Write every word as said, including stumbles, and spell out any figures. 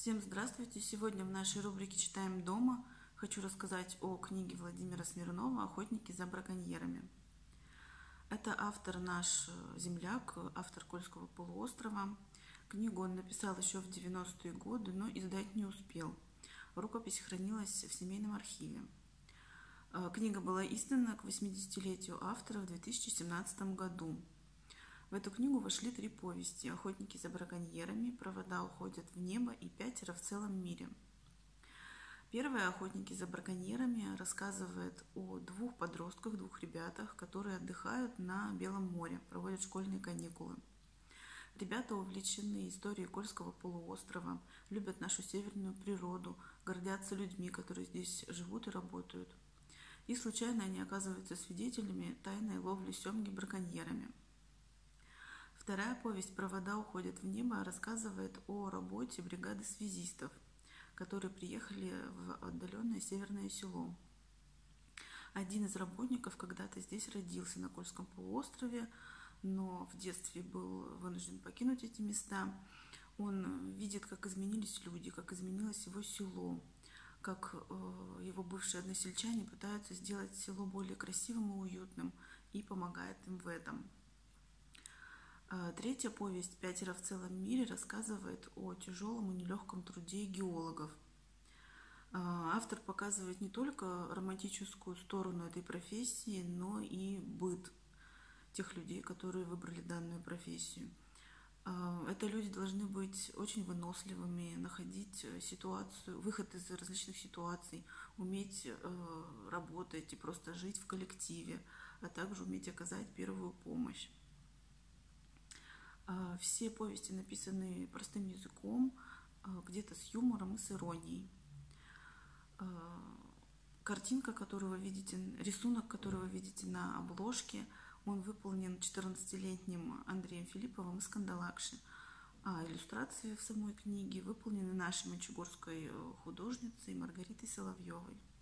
Всем здравствуйте! Сегодня в нашей рубрике «Читаем дома» хочу рассказать о книге Владимира Смирнова «Охотники за браконьерами». Это автор наш земляк, автор Кольского полуострова. Книгу он написал еще в девяностые годы, но издать не успел. Рукопись хранилась в семейном архиве. Книга была издана к восьмидесятилетию автора в две тысячи семнадцатом году. В эту книгу вошли три повести: «Охотники за браконьерами», «Провода уходят в небо» и «Пятеро в целом мире». Первая «Охотники за браконьерами» рассказывает о двух подростках, двух ребятах, которые отдыхают на Белом море, проводят школьные каникулы. Ребята увлечены историей Кольского полуострова, любят нашу северную природу, гордятся людьми, которые здесь живут и работают. И случайно они оказываются свидетелями тайной ловли семги браконьерами. Вторая повесть «Провода уходят в небо» рассказывает о работе бригады связистов, которые приехали в отдаленное северное село. Один из работников когда-то здесь родился, на Кольском полуострове, но в детстве был вынужден покинуть эти места. Он видит, как изменились люди, как изменилось его село, как его бывшие односельчане пытаются сделать село более красивым и уютным, и помогает им в этом. Третья повесть «Пятеро в целом мире» рассказывает о тяжелом и нелегком труде геологов. Автор показывает не только романтическую сторону этой профессии, но и быт тех людей, которые выбрали данную профессию. Это люди должны быть очень выносливыми, находить ситуацию, выход из различных ситуаций, уметь работать и просто жить в коллективе, а также уметь оказать первую помощь. Все повести написаны простым языком, где-то с юмором и с иронией. Картинка, которую вы видите, рисунок, который вы видите на обложке, он выполнен четырнадцатилетним Андреем Филипповым из Кандалакши, а иллюстрации в самой книге выполнены нашей манчжурской художницей Маргаритой Соловьевой.